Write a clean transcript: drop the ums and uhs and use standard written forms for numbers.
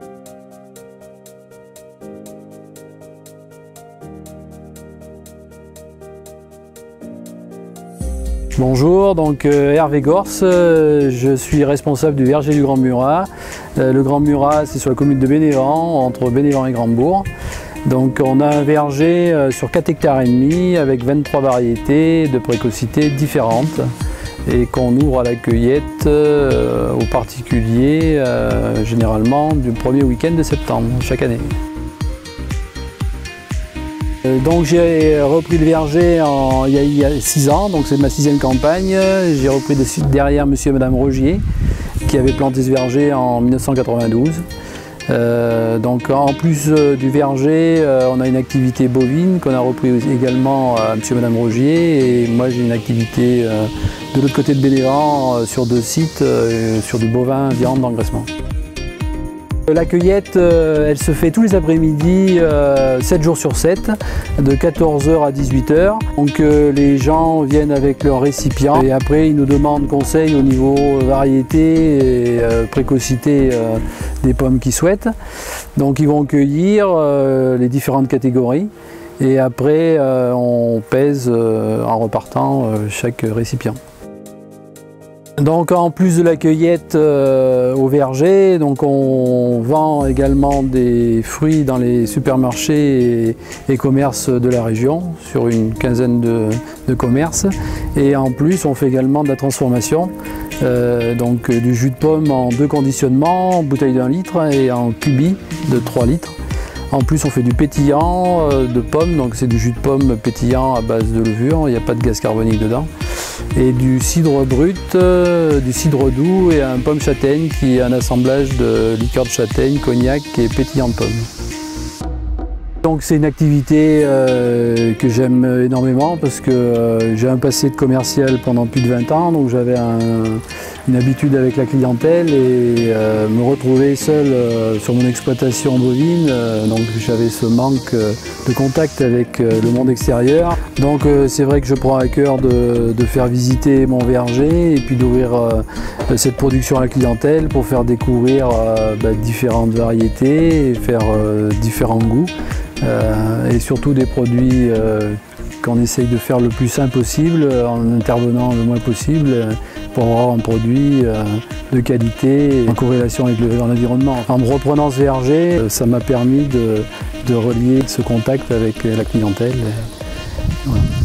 Bonjour, donc Hervé Gors, je suis responsable du verger du Grand Murat. Le Grand Murat, c'est sur la commune de Bénévent, entre Bénévent et Grandbourg. Donc on a un verger sur 4,5 hectares avec 23 variétés de précocité différentes et qu'on ouvre à la cueillette aux particuliers généralement du premier week-end de septembre chaque année. Donc j'ai repris le verger il y a 6 ans, donc c'est ma 6e campagne. J'ai repris derrière monsieur et madame Rogier qui avaient planté ce verger en 1992. Donc en plus du verger, on a une activité bovine qu'on a repris également à monsieur et madame Rogier, et moi j'ai une activité de l'autre côté de Bénévent sur 2 sites sur du bovin viande d'engraissement. La cueillette, elle se fait tous les après-midi, 7 jours sur 7, de 14 h à 18 h. Donc les gens viennent avec leur récipient et après ils nous demandent conseil au niveau variété et précocité des pommes qu'ils souhaitent. Donc ils vont cueillir les différentes catégories et après on pèse en repartant chaque récipient. Donc en plus de la cueillette au verger, donc on vend également des fruits dans les supermarchés et commerces de la région, sur une quinzaine de commerces. Et en plus on fait également de la transformation, donc du jus de pomme en 2 conditionnements, en bouteille d'1 litre et en cubi de 3 litres. En plus on fait du pétillant de pommes, donc c'est du jus de pomme pétillant à base de levure, il n'y a pas de gaz carbonique dedans. Et du cidre brut, du cidre doux et un pomme châtaigne qui est un assemblage de liqueur de châtaigne, cognac et pétillant de pomme. Donc c'est une activité que j'aime énormément parce que j'ai un passé de commercial pendant plus de 20 ans, donc j'avais une habitude avec la clientèle et me retrouver seul sur mon exploitation bovine, donc j'avais ce manque de contact avec le monde extérieur. Donc c'est vrai que je prends à cœur de faire visiter mon verger et puis d'ouvrir cette production à la clientèle pour faire découvrir différentes variétés et faire différents goûts. Et surtout des produits qu'on essaye de faire le plus simple possible en intervenant le moins possible pour avoir un produit de qualité en corrélation avec l'environnement. En me reprenant ce verger, ça m'a permis de relier ce contact avec la clientèle. Voilà.